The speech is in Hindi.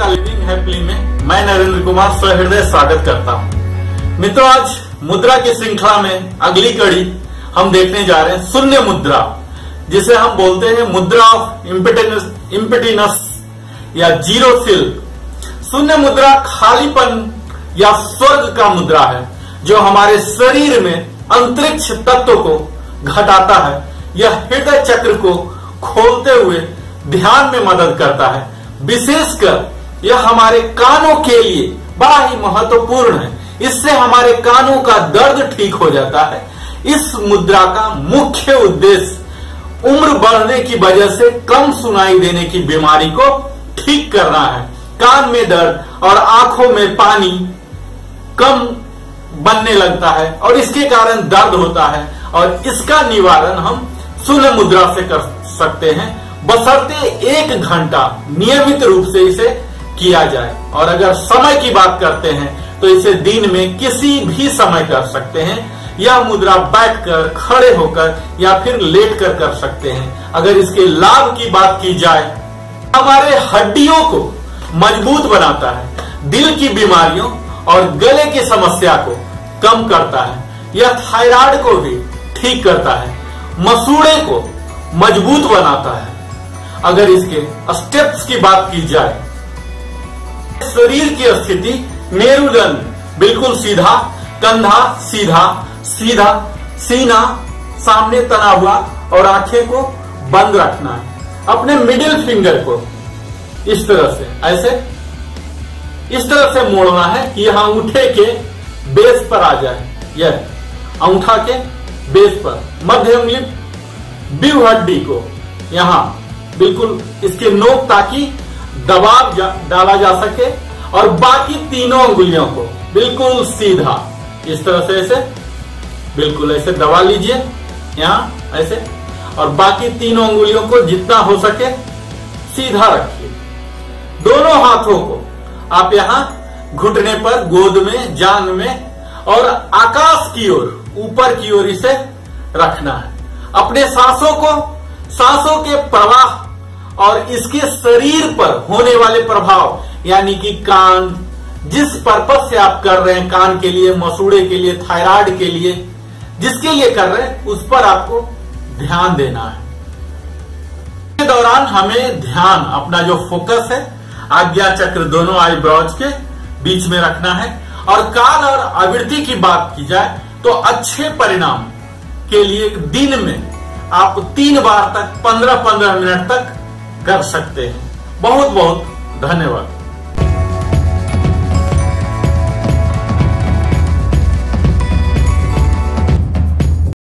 का लिविंग हैप्पीली में मैं नरेंद्र कुमार सहृदय स्वागत करता हूं। मित्रों, आज मुद्रा की श्रृंखला में अगली कड़ी हम देखने जा रहे हैं शून्य मुद्रा, जिसे हम बोलते हैं मुद्रा ऑफ इम्पिटिनस या जीरो सिल। शून्य मुद्रा खालीपन या स्वर्ग का मुद्रा है, जो हमारे शरीर में अंतरिक्ष तत्व को घटाता है। यह हृदय चक्र को खोलते हुए ध्यान में मदद करता है। विशेषकर यह हमारे कानों के लिए बड़ा ही महत्वपूर्ण है। इससे हमारे कानों का दर्द ठीक हो जाता है। इस मुद्रा का मुख्य उद्देश्य उम्र बढ़ने की वजह से कम सुनाई देने की बीमारी को ठीक करना है। कान में दर्द और आंखों में पानी कम बनने लगता है और इसके कारण दर्द होता है, और इसका निवारण हम शून्य मुद्रा से कर सकते हैं, बशर्ते 1 घंटा नियमित रूप से इसे किया जाए। और अगर समय की बात करते हैं तो इसे दिन में किसी भी समय कर सकते हैं। यह मुद्रा बैठकर, खड़े होकर या फिर लेटकर कर सकते हैं। अगर इसके लाभ की बात की जाए, हमारे हड्डियों को मजबूत बनाता है, दिल की बीमारियों और गले की समस्या को कम करता है। यह थायराइड को भी ठीक करता है, मसूड़े को मजबूत बनाता है। अगर इसके स्टेप्स की बात की जाए, शरीर की स्थिति मेरुदंड बिल्कुल सीधा, कंधा सीधा सीधा, सीना सामने तना हुआ और आंखें को बंद रखना है। अपने मिडिल फिंगर को इस तरह से, ऐसे इस तरह से मोड़ना है कि यह अंगूठे के बेस पर आ जाए। यह अंगूठा के बेस पर मध्य उंगली बीव हड्डी को यहां बिल्कुल इसके नोक, ताकि दबाव डाला जा सके, और बाकी तीनों अंगुलियों को बिल्कुल सीधा इस तरह से ऐसे बिल्कुल ऐसे दबा लीजिए यहां ऐसे, और बाकी तीनों अंगुलियों को जितना हो सके सीधा रखिए। दोनों हाथों को आप यहां घुटने पर, गोद में, जांघ में और आकाश की ओर, ऊपर की ओर इसे रखना है। अपने सांसों के प्रवाह और इसके शरीर पर होने वाले प्रभाव, यानी कि कान, जिस पर्पज से आप कर रहे हैं, कान के लिए, मसूड़े के लिए, थायराइड के लिए, जिसके लिए कर रहे हैं, उस पर आपको ध्यान देना है। इस दौरान हमें ध्यान, अपना जो फोकस है, आज्ञा चक्र दोनों आईब्रोज के बीच में रखना है। और काल और आवृत्ति की बात की जाए तो अच्छे परिणाम के लिए दिन में आप 3 बार तक 15-15 मिनट तक कर सकते हैं। बहुत बहुत धन्यवाद।